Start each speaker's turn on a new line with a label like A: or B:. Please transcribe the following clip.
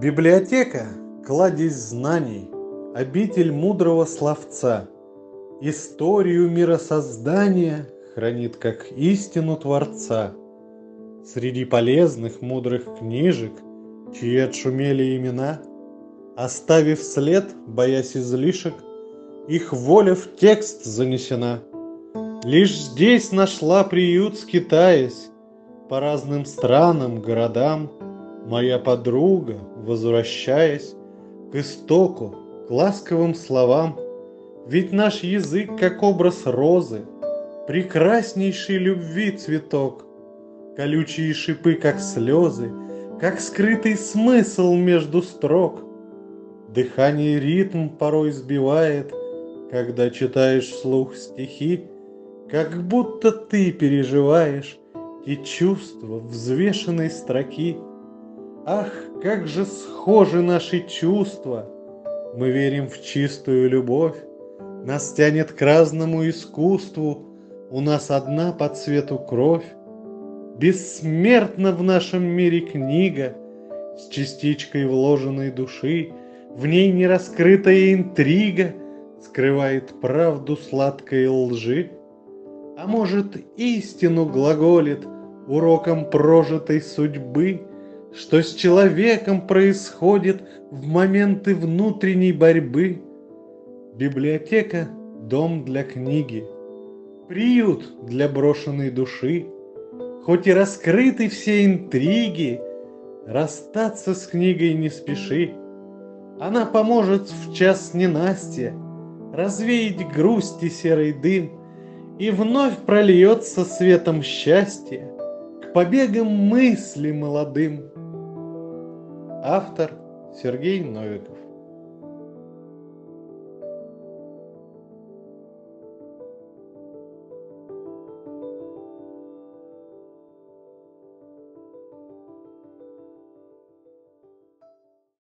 A: Библиотека – кладезь знаний, обитель мудрого словца, историю миросоздания хранит как истину Творца. Среди полезных мудрых книжек, чьи отшумели имена, оставив след, боясь излишек, их воля в текст занесена. Лишь здесь нашла приют, скитаясь по разным странам, городам, моя подруга, возвращаясь к истоку, к ласковым словам. Ведь наш язык, как образ розы, прекраснейший любви цветок, колючие шипы, как слезы, как скрытый смысл между строк. Дыхание ритм порой сбивает, когда читаешь вслух стихи, как будто ты переживаешь и чувства взвешенной строки. Ах, как же схожи наши чувства! Мы верим в чистую любовь, нас тянет к разному искусству, у нас одна по цвету кровь. Бессмертна в нашем мире книга с частичкой вложенной души, в ней нераскрытая интрига скрывает правду сладкой лжи. А может, истину глаголит уроком прожитой судьбы, что с человеком происходит в моменты внутренней борьбы. Библиотека – дом для книги, приют для брошенной души. Хоть и раскрыты все интриги, расстаться с книгой не спеши. Она поможет в час ненастья развеять грусть и серый дым, и вновь прольется светом счастья к побегам мысли молодым. Автор Сергей Новиков.